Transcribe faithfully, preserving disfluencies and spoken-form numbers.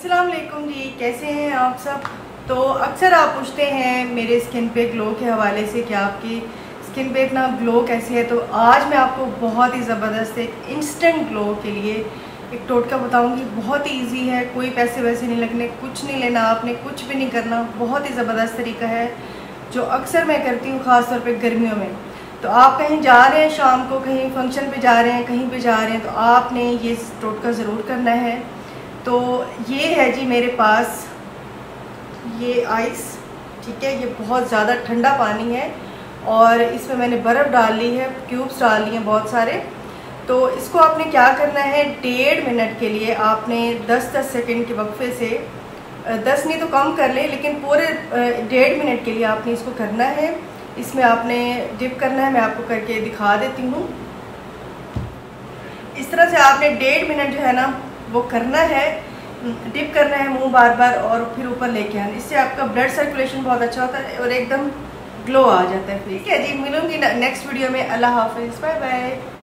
अस्सलाम वालेकुम जी, कैसे हैं आप सब। तो अक्सर आप पूछते हैं मेरे स्किन पे ग्लो के हवाले से कि आपकी स्किन पे इतना ग्लो कैसे है। तो आज मैं आपको बहुत ही ज़बरदस्त एक इंस्टेंट ग्लो के लिए एक टोटका बताऊंगी। बहुत ही इजी है, कोई पैसे वैसे नहीं लगने, कुछ नहीं लेना, आपने कुछ भी नहीं करना। बहुत ही ज़बरदस्त तरीका है जो अक्सर मैं करती हूँ, ख़ास तौर पे गर्मियों में। तो आप कहीं जा रहे हैं, शाम को कहीं फंक्शन पे जा रहे हैं, कहीं पे जा रहे हैं, तो आपने ये टोटका ज़रूर करना है। तो ये है जी मेरे पास ये आइस, ठीक है। ये बहुत ज़्यादा ठंडा पानी है और इसमें मैंने बर्फ़ डाल ली है, क्यूब्स डाल लिए हैं बहुत सारे। तो इसको आपने क्या करना है, डेढ़ मिनट के लिए आपने दस दस सेकंड के वक्फे से, दस नहीं तो कम कर लें, लेकिन पूरे डेढ़ मिनट के लिए आपने इसको करना है। इसमें आपने डिप करना है, मैं आपको करके दिखा देती हूँ। इस तरह से आपने डेढ़ मिनट जो है ना वो करना है, डिप करना है मुंह बार बार और फिर ऊपर लेके आना। इससे आपका ब्लड सर्कुलेशन बहुत अच्छा होता है और एकदम ग्लो आ जाता है। ठीक है जी, मिलूंगी नेक्स्ट वीडियो में। अल्लाह हाफिज़, बाय बाय।